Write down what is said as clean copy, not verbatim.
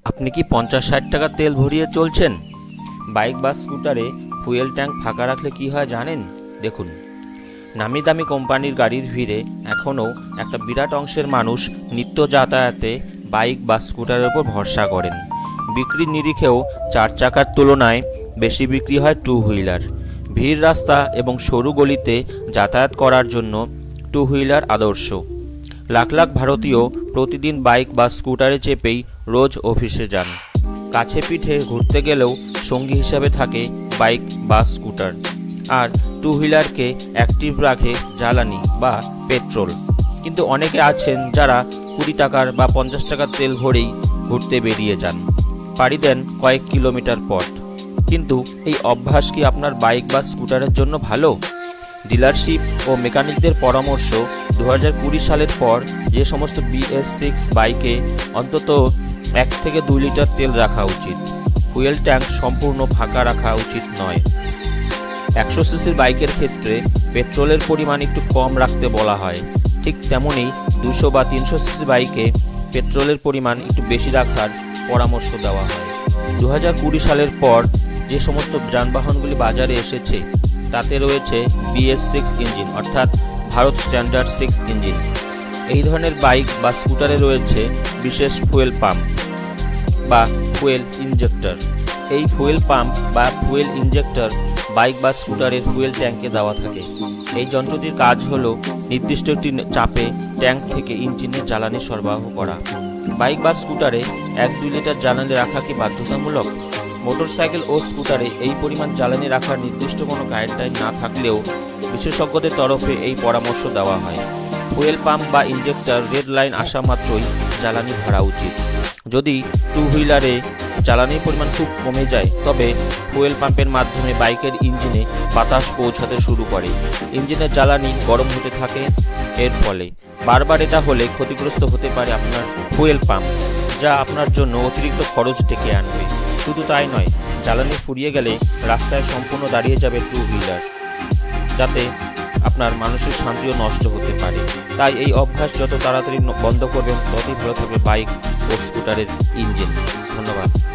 আপনি কি 50-60 টাকা তেল ভরিয়ে চলছেন? বাইক বা স্কুটারে ফুয়েল ট্যাঙ্ক ফাঁকা রাখলে কি হয় জানেন? দেখুন, নামি দামি কোম্পানির গাড়ির ভিড়ে এখনও একটা বিরাট অংশের মানুষ নিত্য যাতায়াতে বাইক বা স্কুটারের উপর ভরসা করেন। বিক্রির নিরিখেও 4 চাকার তুলনায় বেশি বিক্রি হয় টু হুইলার। ভিড় রাস্তা এবং সরু গলিতে যাতায়াত করার জন্য টু হুইলার আদর্শ। লাখ লাখ ভারতীয় প্রতিদিন বাইক বা স্কুটারে চেপেই রোজ অফিসে যান। কাছে পিঠে ঘুরতে গেলেও সঙ্গী হিসাবে থাকে বাইক বা স্কুটার। আর টু হুইলারকে অ্যাক্টিভ রাখে জ্বালানি বা পেট্রোল। কিন্তু অনেকে আছেন যারা 20 টাকার বা 50 টাকার তেল ভরেই ঘুরতে বেরিয়ে যান, পাড়ি দেন কয়েক কিলোমিটার পথ। কিন্তু এই অভ্যাস কি আপনার বাইক বা স্কুটারের জন্য ভালো? ডিলারশিপ ও মেকানিকদের পরামর্শ 2020 সালের পর যে সমস্ত BS6 বাইকে অন্তত 1 থেকে 2 লিটার তেল রাখা উচিত। ফুয়েল ট্যাঙ্ক সম্পূর্ণ ফাঁকা রাখা উচিত নয়। 100 সিসির বাইকের ক্ষেত্রে পেট্রোলের পরিমাণ একটু কম রাখতে বলা হয়। ঠিক তেমনই 200 বা 300 সিসি বাইকে পেট্রোলের পরিমাণ একটু বেশি রাখার পরামর্শ দেওয়া হয়। 2020 সালের পর যে সমস্ত যানবাহনগুলি বাজারে এসেছে তাতে রয়েছে BS6 ইঞ্জিন, অর্থাৎ ভারত স্ট্যান্ডার্ড 6 ইঞ্জিন। এই ধরনের বাইক বা স্কুটারে রয়েছে বিশেষ ফুয়েল পাম্প বা ফুয়েল ইনজেক্টর। এই ফুয়েল পাম্প বা ফুয়েল ইনজেক্টর বাইক বা স্কুটারের ফুয়েল ট্যাঙ্কে দেওয়া থাকে। এই যন্ত্রটির কাজ হলো নির্দিষ্ট একটি চাপে ট্যাঙ্ক থেকে ইঞ্জিনে জ্বালানি সরবরাহ করা। বাইক বা স্কুটারে 1-2 লিটার জ্বালানি রাখা কি বাধ্যতামূলক? মোটরসাইকেল ও স্কুটারে এই পরিমাণ জ্বালানি রাখার নির্দিষ্ট কোনো গাইডলাইন না থাকলেও বিশেষজ্ঞদের তরফে এই পরামর্শ দেওয়া হয়। ফুয়েল পাম্প বা ইনজেক্টর রেড লাইন আসা মাত্রই জ্বালানি ভরা উচিত। যদি টু হুইলারে জ্বালানির পরিমাণ খুব কমে যায় তবে ফুয়েল পাম্পের মাধ্যমে বাইকের ইঞ্জিনে বাতাস পৌঁছাতে শুরু করে। ইঞ্জিনের জ্বালানি গরম হতে থাকে। এর ফলে বারবার এটা হলে ক্ষতিগ্রস্ত হতে পারে আপনার ফুয়েল পাম্প, যা আপনার জন্য অতিরিক্ত খরচ ডেকে আনবে। শুধু তাই নয়, জ্বালানি ফুরিয়ে গেলে রাস্তায় সম্পূর্ণ দাঁড়িয়ে যাবে টু হুইলার, যাতে আপনার মানসিক শান্তিও নষ্ট হতে পারে। তাই এই অভ্যাস যত তাড়াতাড়ি বন্ধ করবেন ততই ভালো থাকবে বাইক ও স্কুটারের ইঞ্জিন। ধন্যবাদ।